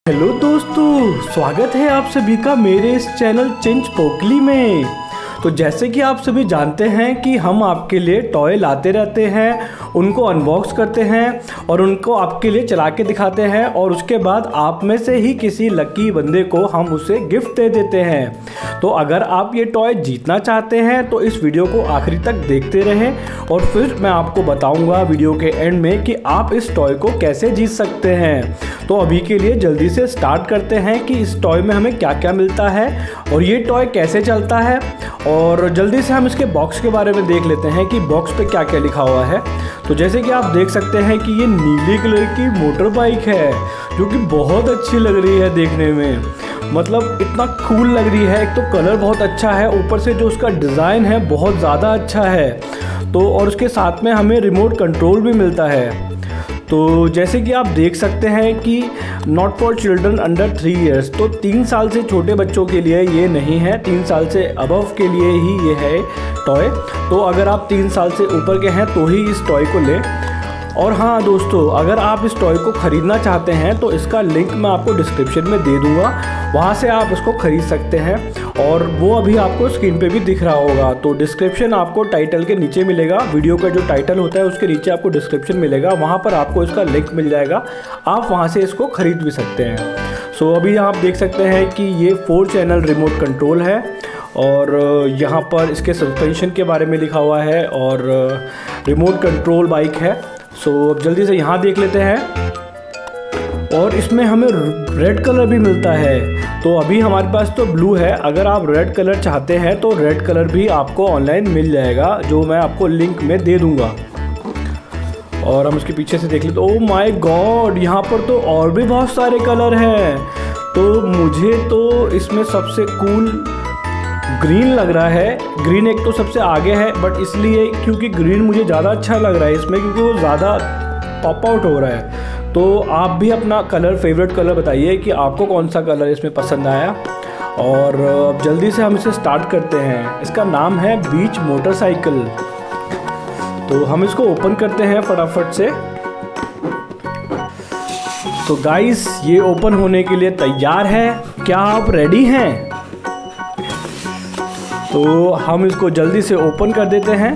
Hello दोस्तों, स्वागत है आप सभी का मेरे इस चैनल चिंच पोकली में। तो जैसे कि आप सभी जानते हैं कि हम आपके लिए टॉय लाते रहते हैं, उनको अनबॉक्स करते हैं और उनको आपके लिए चला के दिखाते हैं और उसके बाद आप में से ही किसी लकी बंदे को हम उसे गिफ्ट दे देते हैं। तो अगर आप ये टॉय जीतना चाहते हैं तो इस वीडियो को आखिरी तक देखते रहें और फिर मैं आपको बताऊंगा वीडियो के एंड में कि आप इस टॉय को कैसे जीत सकते हैं। तो अभी के लिए जल्दी से स्टार्ट करते हैं कि इस टॉय में हमें क्या क्या मिलता है और ये टॉय कैसे चलता है, और जल्दी से हम इसके बॉक्स के बारे में देख लेते हैं कि बॉक्स पे क्या क्या लिखा हुआ है। तो जैसे कि आप देख सकते हैं कि ये नीले कलर की मोटर बाइक है जो कि बहुत अच्छी लग रही है देखने में, मतलब इतना कूल लग रही है। एक तो कलर बहुत अच्छा है, ऊपर से जो उसका डिज़ाइन है बहुत ज़्यादा अच्छा है। तो और उसके साथ में हमें रिमोट कंट्रोल भी मिलता है। तो जैसे कि आप देख सकते हैं कि not for children under 3 years, तो 3 साल से छोटे बच्चों के लिए ये नहीं है, 3 साल से अबव के लिए ही ये है टॉय। तो अगर आप 3 साल से ऊपर के हैं तो ही इस टॉय को लें। और हाँ दोस्तों, अगर आप इस टॉय को ख़रीदना चाहते हैं तो इसका लिंक मैं आपको डिस्क्रिप्शन में दे दूँगा, वहाँ से आप इसको ख़रीद सकते हैं और वो अभी आपको स्क्रीन पे भी दिख रहा होगा। तो डिस्क्रिप्शन आपको टाइटल के नीचे मिलेगा, वीडियो का जो टाइटल होता है उसके नीचे आपको डिस्क्रिप्शन मिलेगा, वहाँ पर आपको इसका लिंक मिल जाएगा, आप वहाँ से इसको ख़रीद भी सकते हैं। सो अभी आप देख सकते हैं कि ये 4 चैनल रिमोट कंट्रोल है और यहाँ पर इसके सस्पेंशन के बारे में लिखा हुआ है और रिमोट कंट्रोल बाइक है। सो अब जल्दी से यहाँ देख लेते हैं। और इसमें हमें रेड कलर भी मिलता है, तो अभी हमारे पास तो ब्लू है, अगर आप रेड कलर चाहते हैं तो रेड कलर भी आपको ऑनलाइन मिल जाएगा, जो मैं आपको लिंक में दे दूंगा। और हम इसके पीछे से देख लेते, ओह माय गॉड, यहाँ पर तो और भी बहुत सारे कलर हैं। तो मुझे तो इसमें सबसे कूल ग्रीन लग रहा है। ग्रीन एक तो सबसे आगे है, बट इसलिए क्योंकि ग्रीन मुझे ज़्यादा अच्छा लग रहा है इसमें, क्योंकि वो ज़्यादा पॉप आउट हो रहा है। तो आप भी अपना कलर, फेवरेट कलर बताइए कि आपको कौन सा कलर इसमें पसंद आया। और अब जल्दी से हम इसे स्टार्ट करते हैं। इसका नाम है बीच मोटरसाइकिल। तो हम इसको ओपन करते हैं फटाफट से। तो गाइस, ये ओपन होने के लिए तैयार है, क्या आप रेडी हैं? तो हम इसको जल्दी से ओपन कर देते हैं।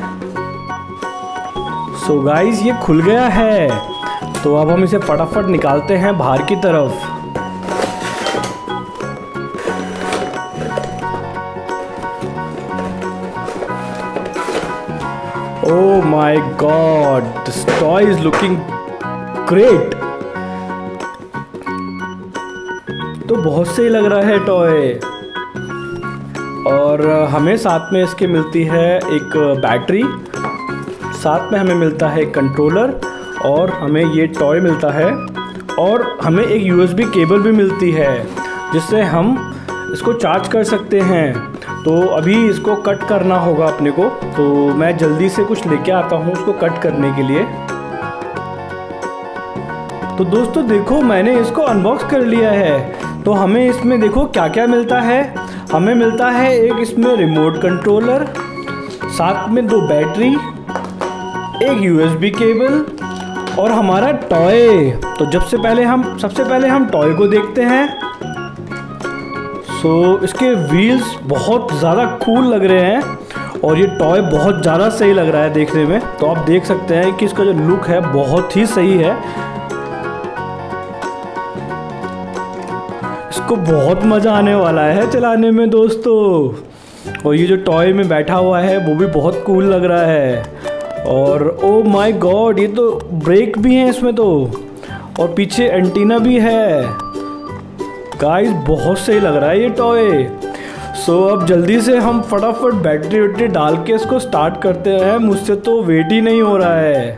सो गाइस, ये खुल गया है। तो अब हम इसे फटाफट निकालते हैं बाहर की तरफ। Oh my god, this toy is looking great. तो बहुत सही लग रहा है टॉय। और हमें साथ में इसके मिलती है एक बैटरी, साथ में हमें मिलता है कंट्रोलर और हमें ये टॉय मिलता है, और हमें एक USB केबल भी मिलती है जिससे हम इसको चार्ज कर सकते हैं। तो अभी इसको कट करना होगा अपने को, तो मैं जल्दी से कुछ लेके आता हूँ उसको कट करने के लिए। तो दोस्तों देखो, मैंने इसको अनबॉक्स कर लिया है। तो हमें इसमें देखो क्या क्या मिलता है। हमें मिलता है एक इसमें रिमोट कंट्रोलर, साथ में 2 बैटरी, एक USB केबल और हमारा टॉय। तो सबसे पहले हम टॉय को देखते हैं। सो इसके व्हील्स बहुत ज़्यादा कूल लग रहे हैं और ये टॉय बहुत ज़्यादा सही लग रहा है देखने में। तो आप देख सकते हैं कि इसका जो लुक है बहुत ही सही है। इसको बहुत मज़ा आने वाला है चलाने में दोस्तों। और ये जो टॉय में बैठा हुआ है वो भी बहुत कूल लग रहा है। और ओ माय गॉड, ये तो ब्रेक भी है इसमें तो, और पीछे एंटीना भी है। गाइस, बहुत सही लग रहा है ये टॉय। सो अब जल्दी से हम फटाफट बैटरी वैटरी डाल के इसको स्टार्ट करते हैं। मुझसे तो वेट ही नहीं हो रहा है।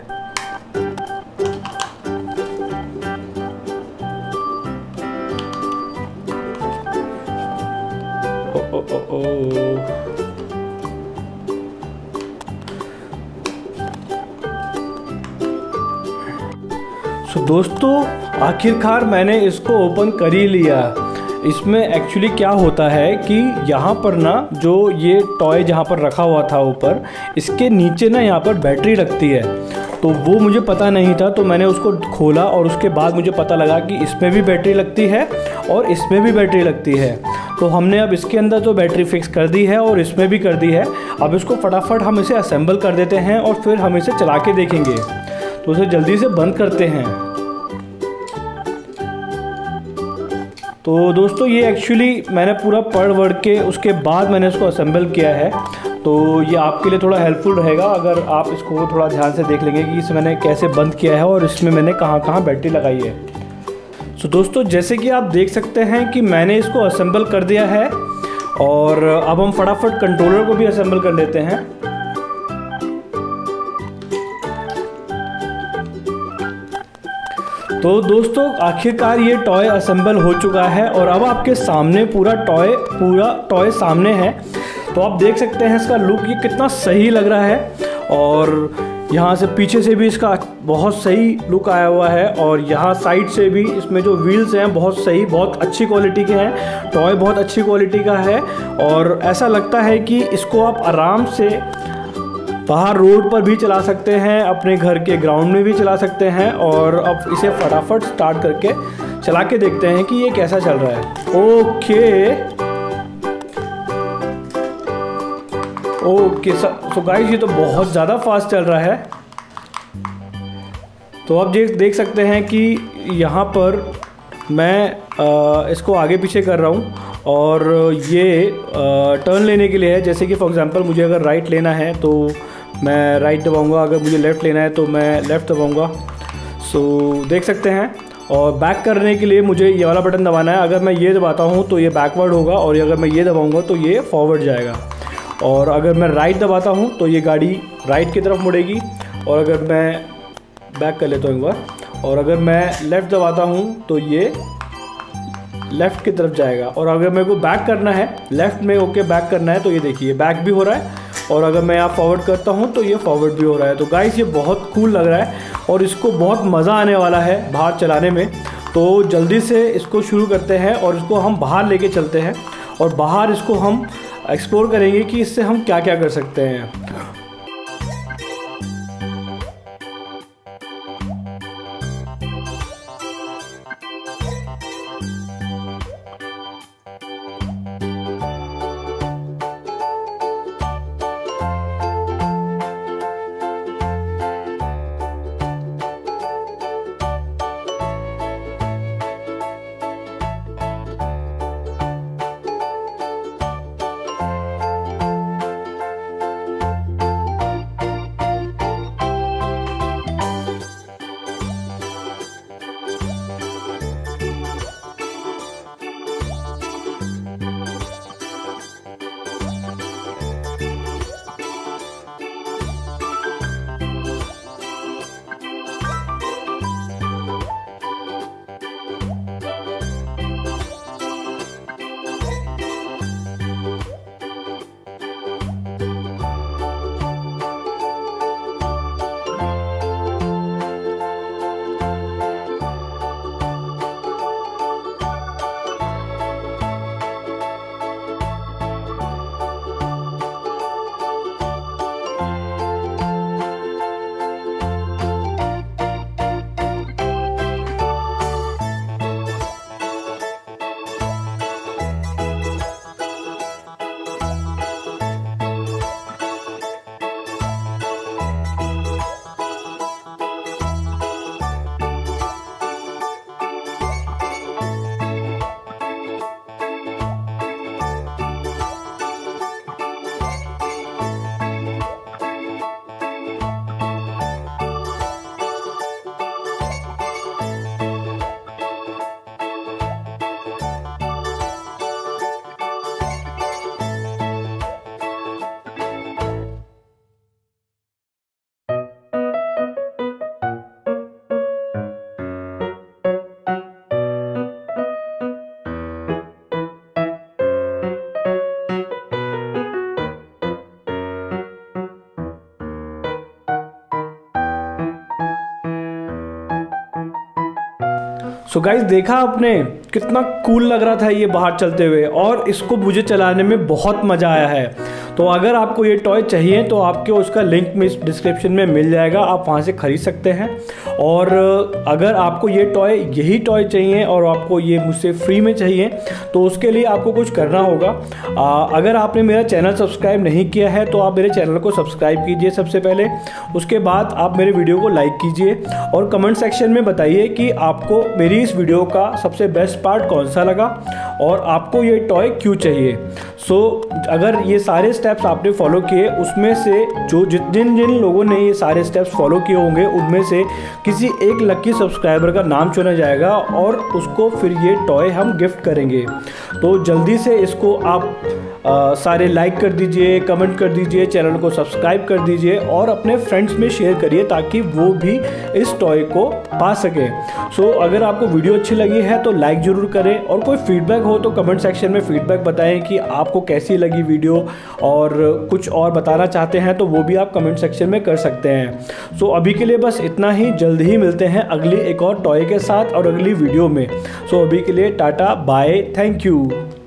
सो दोस्तों, आखिरकार मैंने इसको ओपन कर ही लिया। इसमें एक्चुअली क्या होता है कि यहाँ पर ना, जो ये टॉय जहाँ पर रखा हुआ था ऊपर, इसके नीचे ना यहाँ पर बैटरी लगती है। तो वो मुझे पता नहीं था, तो मैंने उसको खोला और उसके बाद मुझे पता लगा कि इसमें भी बैटरी लगती है और इसमें भी बैटरी लगती है। तो हमने अब इसके अंदर तो बैटरी फिक्स कर दी है और इसमें भी कर दी है। अब इसको फटाफट हम इसे असेंबल कर देते हैं और फिर हम इसे चला के देखेंगे। तो उसे जल्दी से बंद करते हैं। तो दोस्तों ये एक्चुअली मैंने पूरा पढ़ वढ़ के उसके बाद मैंने इसको असेंबल किया है, तो ये आपके लिए थोड़ा हेल्पफुल रहेगा अगर आप इसको थोड़ा ध्यान से देख लेंगे कि इसे मैंने कैसे बंद किया है और इसमें मैंने कहाँ कहाँ बैटरी लगाई है। तो दोस्तों जैसे कि आप देख सकते हैं कि मैंने इसको असेंबल कर दिया है और अब हम फटाफट कंट्रोलर को भी असेंबल कर लेते हैं। तो दोस्तों आखिरकार ये टॉय असेंबल हो चुका है और अब आपके सामने पूरा टॉय सामने है। तो आप देख सकते हैं इसका लुक ये कितना सही लग रहा है और यहाँ से पीछे से भी इसका बहुत सही लुक आया हुआ है और यहाँ साइड से भी इसमें जो व्हील्स हैं बहुत सही, बहुत अच्छी क्वालिटी के हैं। टॉय बहुत अच्छी क्वालिटी का है और ऐसा लगता है कि इसको आप आराम से बाहर रोड पर भी चला सकते हैं, अपने घर के ग्राउंड में भी चला सकते हैं। और अब इसे फटाफट स्टार्ट करके चला के देखते हैं कि ये कैसा चल रहा है। ओके सो गाइस ये तो बहुत ज़्यादा फास्ट चल रहा है। तो आप देख सकते हैं कि यहाँ पर मैं इसको आगे पीछे कर रहा हूँ और ये टर्न लेने के लिए है। जैसे कि फॉर एग्जांपल मुझे अगर राइट लेना है तो मैं राइट दबाऊंगा, अगर मुझे लेफ़्ट लेना है तो मैं लेफ़्ट दबाऊंगा। सो देख सकते हैं। और बैक करने के लिए मुझे ये वाला बटन दबाना है। अगर मैं ये दबाता हूँ तो ये बैकवर्ड होगा और अगर मैं ये दबाऊँगा तो ये फॉरवर्ड जाएगा। और अगर मैं राइट दबाता हूँ तो ये गाड़ी राइट की तरफ मुड़ेगी और अगर मैं बैक कर लेता हूँ एक बार और अगर मैं लेफ़्ट दबाता हूँ तो ये लेफ़्ट की तरफ जाएगा। और अगर मेरे को बैक करना है, लेफ़्ट में ओके बैक करना है तो ये देखिए बैक भी हो रहा है और अगर मैं यहाँ फॉरवर्ड करता हूँ तो ये फॉरवर्ड भी हो रहा है। तो गाइस ये बहुत कूल लग रहा है और इसको बहुत मज़ा आने वाला है बाहर चलाने में। तो जल्दी से इसको शुरू करते हैं और इसको हम बाहर लेके चलते हैं और बाहर इसको हम एक्सप्लोर करेंगे कि इससे हम क्या क्या कर सकते हैं। सो गाइस देखा आपने कितना कूल लग रहा था ये बाहर चलते हुए और इसको मुझे चलाने में बहुत मज़ा आया है। तो अगर आपको ये टॉय चाहिए तो आपको उसका लिंक में इस डिस्क्रिप्शन में मिल जाएगा, आप वहाँ से ख़रीद सकते हैं। और अगर आपको ये यही टॉय चाहिए और आपको ये मुझसे फ्री में चाहिए तो उसके लिए आपको कुछ करना होगा। अगर आपने मेरा चैनल सब्सक्राइब नहीं किया है तो आप मेरे चैनल को सब्सक्राइब कीजिए सबसे पहले, उसके बाद आप मेरे वीडियो को लाइक कीजिए और कमेंट सेक्शन में बताइए कि आपको मेरी इस वीडियो का सबसे बेस्ट पार्ट कौन सा लगा और आपको ये टॉय क्यों चाहिए। अगर ये सारे स्टेप्स आपने फॉलो किए, उसमें से जिन लोगों ने ये सारे स्टेप्स फॉलो किए होंगे उनमें से किसी एक लकी सब्सक्राइबर का नाम चुना जाएगा और उसको फिर ये टॉय हम गिफ्ट करेंगे। तो जल्दी से इसको आप सारे लाइक कर दीजिए, कमेंट कर दीजिए, चैनल को सब्सक्राइब कर दीजिए और अपने फ्रेंड्स में शेयर करिए ताकि वो भी इस टॉय को पा सके। अगर आपको वीडियो अच्छी लगी है तो लाइक ज़रूर करें और कोई फीडबैक हो तो कमेंट सेक्शन में फीडबैक बताएं कि आपको कैसी लगी वीडियो, और कुछ और बताना चाहते हैं तो वो भी आप कमेंट सेक्शन में कर सकते हैं। अभी के लिए बस इतना ही, जल्द ही मिलते हैं अगली एक और टॉय के साथ और अगली वीडियो में। अभी के लिए टाटा बाय, थैंक यू।